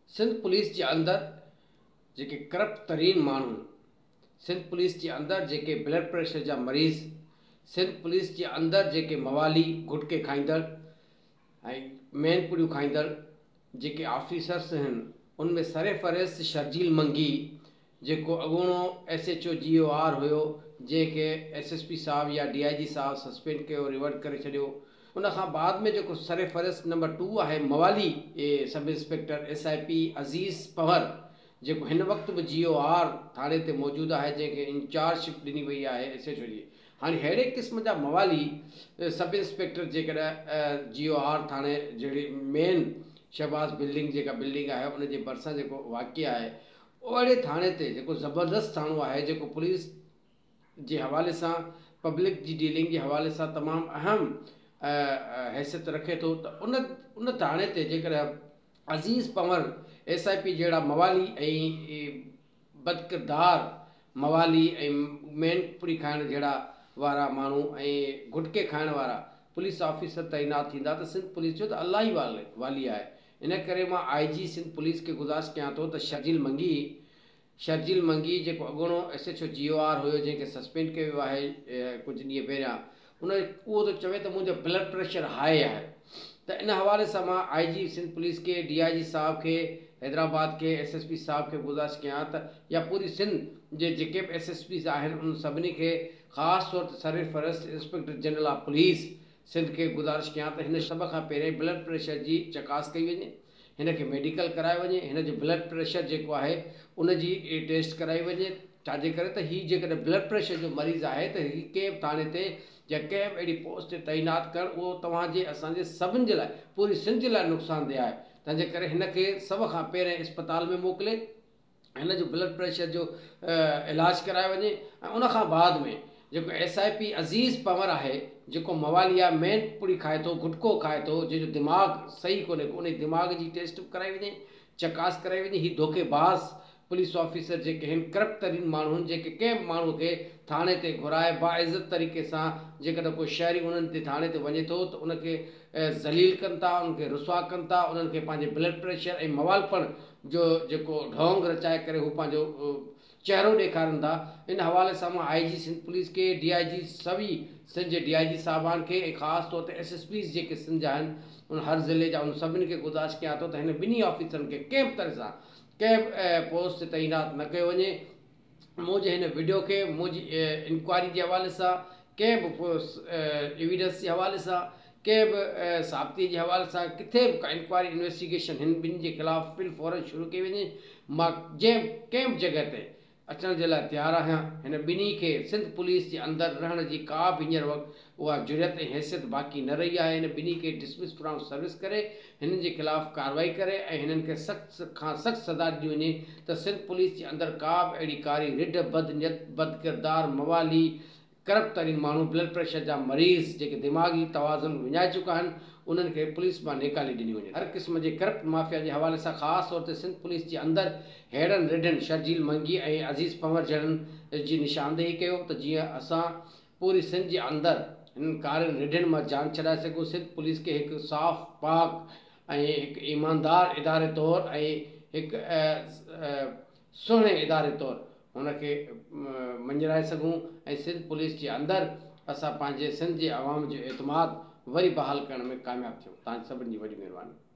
Sindh police के अंदर जेके करप्ट तरीन माण्हू, सिंध पुलिस के अंदर जेके ब्लड प्रेशर जा मरीज़, सिंध पुलिस के अंदर जेके मवाली गुटके खाईंदड़ ऐं मैनपुड़ियूं खाईंदड़ जेके ऑफिसर्स आहिनि, उनमें सरेफहरिस्त शर्जील मंगी जेको अॻूणो SHO GOR हुयो, जंहिंखे SSP साहब या DIG साहब सस्पेंड कयो, रिवर्ट करे छॾियो। उन खां बाद में जेको सरेफहरिस्त नंबर 2 आहे मवाली सब इंस्पेक्टर SIP अज़ीज़ पंवर, जेको हिन वक़्तु बि GOR थाणे ते मौजूदु आहे, जंहिंखे इंचार्जशिप ॾिनी वई आहे SHO जी। हाणे अहिड़े क़िस्म जा मवाली सब इंस्पेक्टर जेकॾहिं GOR थाणे जहिड़ी मेन शहबाज़ बिल्डिंग जेका बिल्डिंग आहे उनजे भरिसां जेको वाक़िआ आहे, ओहिड़े थाणे ते जेको ज़बरदस्त थाणो आहे, जेको पुलिस जे हवाले सां पब्लिक जी डीलिंग जे हवाले सां तमामु अहम हैसियत रखे थो, त उन थाणे ते जेकॾहिं अज़ीज़ पंवर SIP जहिड़ा मवाली ऐं बदकिरदार मवाली ऐं मैनपुड़ी खाइण जहिड़ा वारा माण्हू ऐं गुटके खाइण वारा पुलिस ऑफिसर तैनात थींदा त सिंध पुलिस जो त अलाह ई वाली आहे। इन करे मां IG सिंध पुलिस खे गुज़ारिश कयां थो त शर्जील मंगी जेको अॻूणो SHO GOR हुयो, जंहिंखे सस्पेंड कयो वियो आहे कुझु ॾींहं पहिरियां, उहो त चवे त मुंहिंजो ब्लड प्रेशर हाई आहे। त इन हवाले सां मां IG सिंध पुलिस के, DIG साहब खे, हैदराबाद के SSP साहब खे गुज़ारिश कयां त या पूरी सिंध जे जेके बि SSPs आहिनि उन सभिनी खे, ख़ासि तौर ते सरेफहरिस्त inspector general of police Sindh खे गुज़ारिश कयां त हिन सभ खां पहिरियों ब्लड प्रेशर जी चकास कई वञे, हिन खे मेडिकल करायो वञे, हिन जो ब्लड प्रेशर जेको आहे उन जी टेस्ट कराई वञे। छाजे करे त हीअ जेकॾहिं ब्लड प्रेशर जो मरीज़ आहे त हीअ कंहिं बि थाणे ते या कंहिं बि अहिड़ी पोस्ट ते तैनात करणु उहो तव्हांजे असांजे सभिनि जे लाइ, पूरी सिंध जे लाइ नुक़सानदेह आहे। तंहिंजे करे हिन खे सभ खां पहिरियों इस्पताल में मोकिले, हिन जो ब्लड प्रेशर जो इलाजु करायो वञे, ऐं उन खां बाद में जेको SIP अज़ीज़ पंवर आहे, जेको मवाली आहे, मैनपुड़ी खाए थो, गुटको खाए थो, जंहिंजो दिमाग़ सही कोन्हे, उन दिमाग़ जी टेस्ट बि कराई वञे, चकास कराई वञे। हीअ धोखेबाज़ पुलिस ऑफिसर जेके आहिनि, करप्ट तरीन माण्हू आहिनि, जेके कंहिं बि माण्हू खे थाणे ते घुराए बाइज़त तरीक़े सां जेकॾहिं कोई शहरी उन्हनि ते थाणे ते वञे थो त उनखे ज़लील कनि था, उनखे रुसवा कनि था, उन्हनि खे पंहिंजे ब्लड प्रेशर ऐं मवालपण जो जेको ढोंग रचाए करे हू पंहिंजो चहिरो ॾेखारनि था। इन हवाले सां मां IG सिंध पुलिस के, DIG सभी सिंध जे DIG साहिबान खे ऐं ख़ासि तौर ते SSPs जेके सिंध जा आहिनि, उन हर ज़िले जा, उन सभिनी खे गुज़ारिश कयां थो त हिन ॿिन्ही ऑफिसरनि खे कंहिं बि तरह सां कंहिं बि पोस्ट ते तैनात न कयो वञे। मुंहिंजे हिन वीडियो खे मुंहिंजी इंक्वायरी जे हवाले सां, कंहिं बि एविडेंस जे हवाले सां, कंहिं बि साबिती जे हवाले सां किथे बि का इंक्वायरी इन्वेस्टिगेशन हिन ॿिनि जे ख़िलाफ़ फिल फौरन शुरू कई वञे। मां कंहिं बि जॻह ते अचण जे लाइ तयारु आहियां। हिन ॿिन्ही खे सिंध पुलिस जे अंदरि रहण जी का बि हींअर वक़्तु उहा जुरियत ऐं हैसियत बाक़ी न रही आहे। हिन ॿिन्ही खे डिसमिस फ्रॉम सर्विस करे, हिननि जे ख़िलाफ़ कार्रवाई करे ऐं हिननि खे सख़्तु खां सख़्तु सज़ा ॾिनी वञे त सिंध पुलिस जे अंदरि का बि अहिड़ी कारी रिढ, बदनियत, बदकिरदार, मवाली, करप्ट तरीन माण्हू, ब्लड प्रेशर जा मरीज़ जेके दिमाग़ी तवाज़ुन विञाए चुका आहिनि, उन्हनि खे पुलिस मां निकाले ॾिनी वञे। हर क़िस्म जे करप्ट माफ़िया जे हवाले सां ख़ासि तौर ते सिंध पुलिस जे अंदरि अहिड़नि रिढनि शर्जील मंगी ऐं अज़ीज़ पंवर जहिड़नि जी निशानदेही कयो त जीअं असां पूरी सिंध जे अंदरि हिननि कारनि रिढनि मां जान छॾाए सघूं। सिंध पुलिस खे हिकु साफ़ पाक ऐं हिकु ईमानदार इदारे तौरु ऐं हिकु सुहिणे इदारे तौरु हुनखे मंझराए सघूं ऐं सिंध पुलिस जे अंदरि असां पंहिंजे सिंध जे आवाम जो एतमाद वरी बहाल करण में कामयाबु थियूं। तव्हां सभिनी जी वॾी महिरबानी।